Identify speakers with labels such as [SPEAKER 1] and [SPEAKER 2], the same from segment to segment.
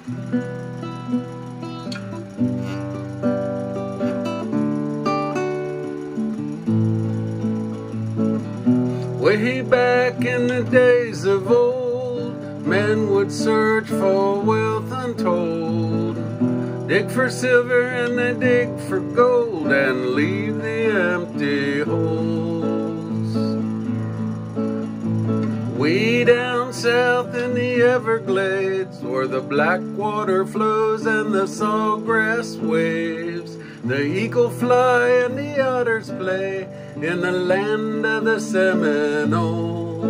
[SPEAKER 1] Way back in the days of old, men would search for wealth untold, dig for silver and they dig for gold, and leave the empty holes. Way down south in the Everglades, where the black water flows and the sawgrass waves, the eagle fly and the otters play in the land of the Seminole.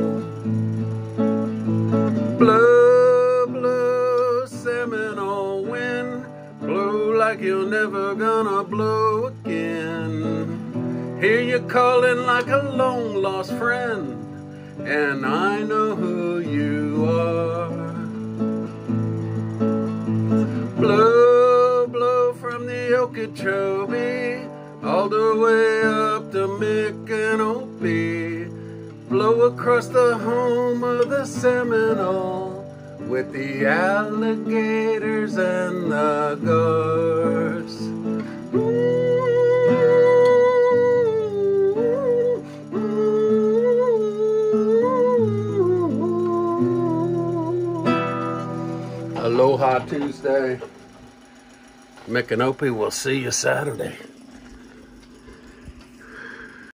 [SPEAKER 1] Blow, blow, Seminole wind, blow like you're never gonna blow again. Hear you calling like a long lost friend, and I know who you are. Blow, blow from the Okeechobee all the way up to Micanopy. Blow across the home of the Seminole with the alligators and the guards. Aloha Tuesday. Micanopy, we'll see you Saturday.